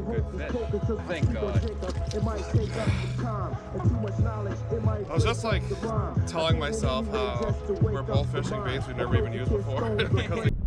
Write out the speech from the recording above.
a good fish. Thank God. I was just like telling myself how we're both fishing baits we've never even used before. Because